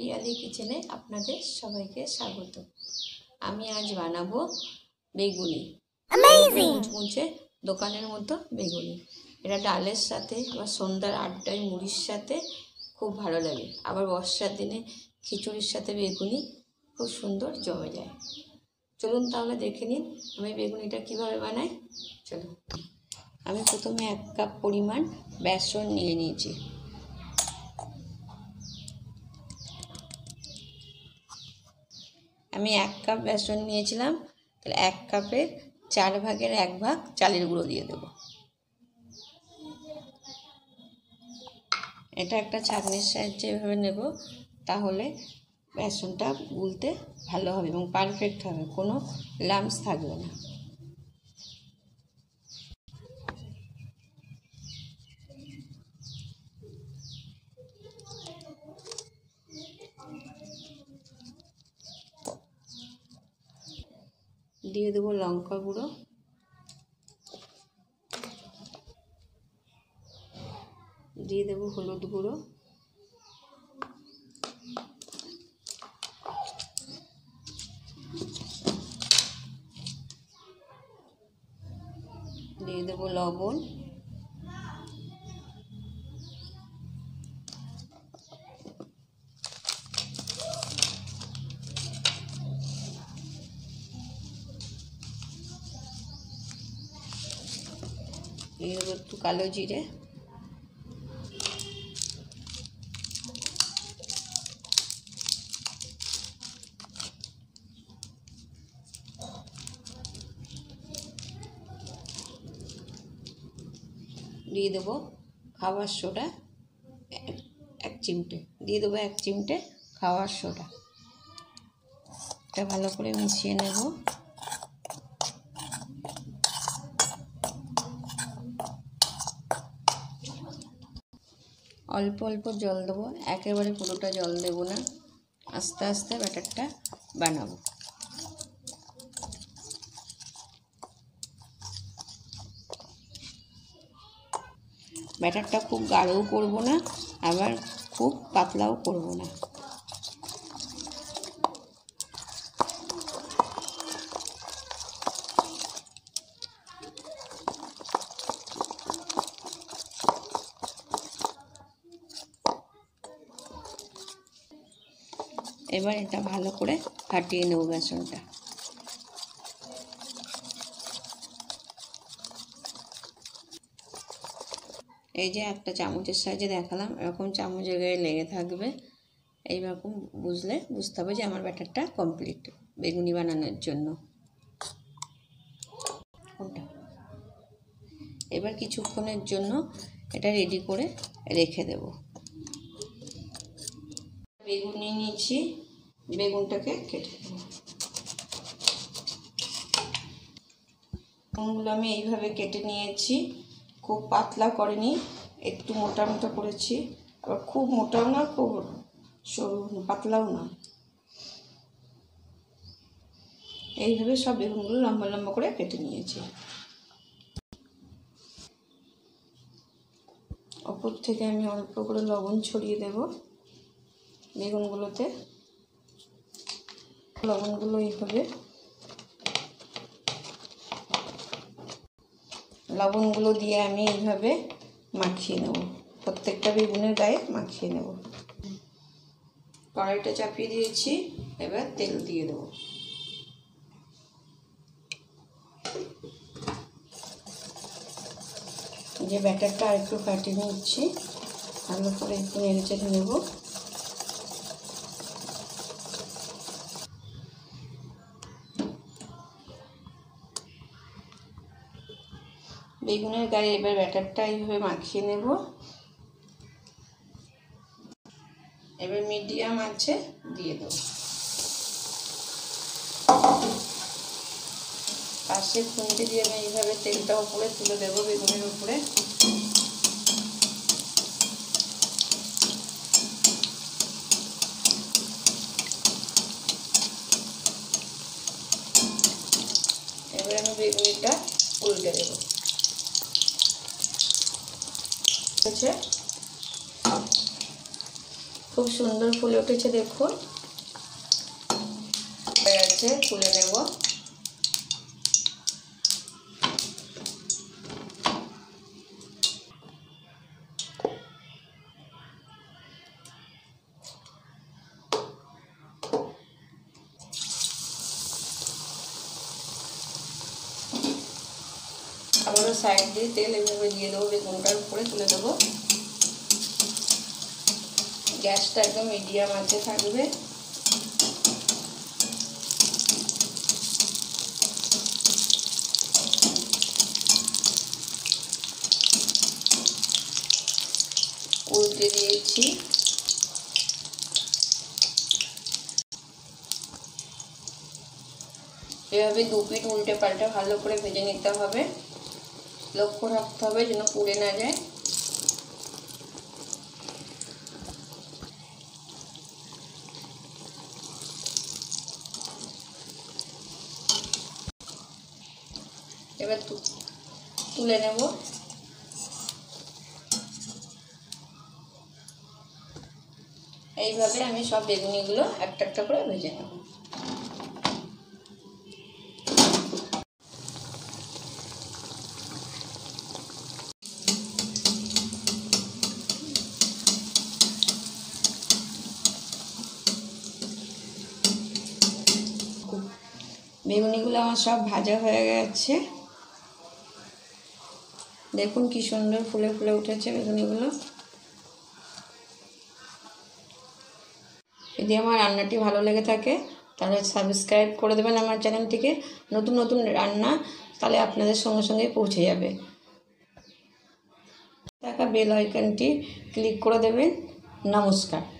পিয়ালি কিচেনে আপনাদের সবাইকে স্বাগত। আমি আজ বানাবো বেগুনি, মুচমুচে দোকানের মতো বেগুনি। এটা ডালের সাথে বা সন্ধ্যার আড্ডায় মুড়ির সাথে খুব ভালো লাগে। আবার বর্ষার দিনে খিচুড়ির সাথে বেগুনি খুব সুন্দর জমে যায়। চলুন তাহলে দেখে নিন আমি বেগুনিটা কিভাবে বানাই। চলুন, আমি প্রথমে 1 কাপ পরিমাণ বেসন নিয়ে নিয়েছি। আমি 1 কাপ বেসন নিয়েছিলাম, তাহলে 1 কাপের 4 ভাগের 1 ভাগ চালের গুঁড়ো দিয়ে দেবো। এটা একটা ছাঁকনির সাহায্যে এভাবে নেব, তাহলে বেসনটা গুলতে ভালো হবে এবং পারফেক্ট হবে, কোনো লাম্পস থাকবে না। দিয়ে দেবো লঙ্কা গুঁড়ো, দিয়ে দেবো হলুদ গুঁড়ো, দিয়ে দেবো লবণ, দিয়ে দেবো একটু কালো জিরে, দিয়ে দেবো খাবার সোডা 1 চিমটে, দিয়ে দেবো 1 চিমটে খাবার সোডা। এটা ভালো করে মিশিয়ে নেব। অল্প অল্প জল দেবো, একেবারে পুরোটা জল দেব না, আস্তে আস্তে ব্যাটারটা বানাবো। ব্যাটারটা খুব গাঢ়ও করব না, আবার খুব পাতলাও করব না। এবার এটা ভালো করে ফাটিয়ে নেব বেসনটা। এই যে একটা চামচের সাহায্যে দেখালাম, এরকম চামচের গায়ে লেগে থাকবে, এইরকম বুঝতে হবে যে আমার ব্যাটারটা কমপ্লিট বেগুনি বানানোর জন্য। এবার কিছুক্ষণের জন্য এটা রেডি করে রেখে দেব। বেগুন নিয়ে নিয়েছি, বেগুনটাকে কেটে দেব। বেগুনগুলো আমি এইভাবে কেটে নিয়েছি, খুব পাতলা করিনি, একটু মোটা মোটা করেছি, আবার খুব মোটাও না, খুব সরু পাতলাও না। এইভাবে সব বেগুনগুলো লম্বা লম্বা করে কেটে নিয়েছি। ওপর থেকে আমি অল্প করে লবণ ছড়িয়ে দেব বেগুনগুলোতে। লবণগুলো এইভাবে লবণগুলো দিয়ে আমি এইভাবে মাখিয়ে নেব, প্রত্যেকটা বেগুনের গায়ে মাখিয়ে নেব। কড়াইটা চাপিয়ে দিয়েছি, এবার তেল দিয়ে দেবো। যে ব্যাটারটা আর একটু ফাটিয়ে নিচ্ছি, ভালো করে একটু নেড়ে চেড়ে নেব। বেগুনের গায়ে এবার ব্যাটারটা এইভাবে মাখিয়ে নেব। এবার মিডিয়াম আঁচে দিয়ে দেবো। পাশে খুন্তি দিয়ে আমি এইভাবে তেলটা উপরে তুলে দেবো বেগুনের উপরে। এবার আমি বেগুনিটা উল্টে দেবো। খুব সুন্দর ফুলে উঠেছে, দেখুন হয়ে গেছে, তুলে নেব। আবারও সাইড দিয়ে তেল এভাবে দিয়ে দেবো, বেগুনটার উপরে তুলে দেবো। গ্যাসটা একদম মিডিয়াম আঁচে থাকবে। উল্টে দিয়েছি। এভাবে দু পিঠ উল্টে পাল্টে ভালো করে ভেজে নিতে হবে। লক্ষ্য রাখতে হবে যেন পুড়ে না যায়। এবার তুলে নেব। এইভাবে আমি সব বেগুনিগুলো একটা একটা করে ভেজে নেব। বেগুনিগুলো আমার সব ভাজা হয়ে গেছে। দেখুন কি সুন্দর ফুলে ফুলে উঠেছে বেগুনিগুলো। যদি আমার রান্নাটি ভালো লেগে থাকে তাহলে সাবস্ক্রাইব করে দেবেন আমার চ্যানেলটিকে। নতুন নতুন রান্না তাহলে আপনাদের সঙ্গে সঙ্গে পৌঁছে যাবে। বেল আইকনটি ক্লিক করে দেবেন। নমস্কার।